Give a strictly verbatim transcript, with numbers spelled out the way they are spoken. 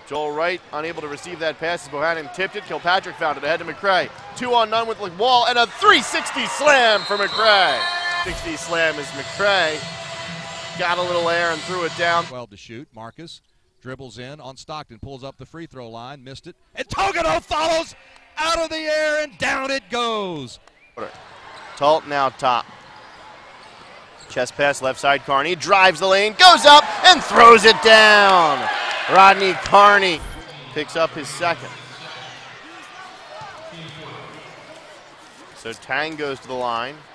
Joel Wright unable to receive that pass as Bohannon tipped it. Kilpatrick found it ahead to McCray. Two on none with Wall and a three sixty slam for McCray. sixty slam as McCray got a little air and threw it down. twelve to shoot. Marcus dribbles in on Stockton, pulls up the free throw line, missed it, and Togano follows out of the air and down it goes. Talt now top. Chest pass left side. Carney drives the lane, goes up and throws it down. Rodney Carney picks up his second. So Tang goes to the line.